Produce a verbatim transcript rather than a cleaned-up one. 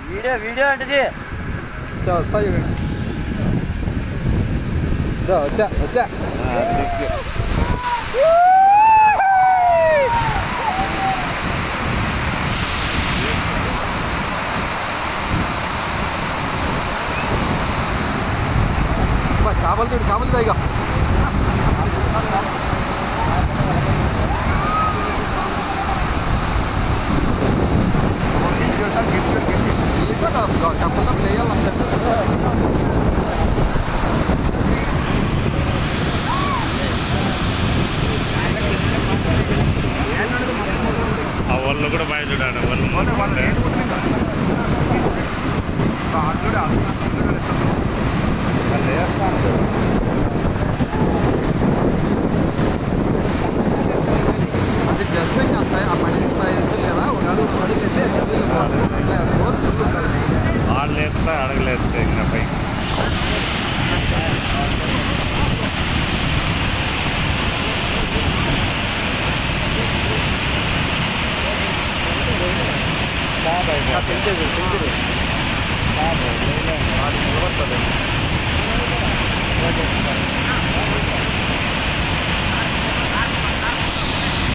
video video అంటే వస్తా వచ్చా వచ్చా చేపలు చూడు చేపలు ఇక చెప్పడం లేయాలంటే ఆ వాళ్ళు కూడా బాగా చూడాలి వాళ్ళు అది జస్ట్ అంత ఆ పని లేదా ఒక అడుగు అడిగితే వాళ్ళు వేస్తా అడగలేస్తే ఇంకా పై బాబాయ్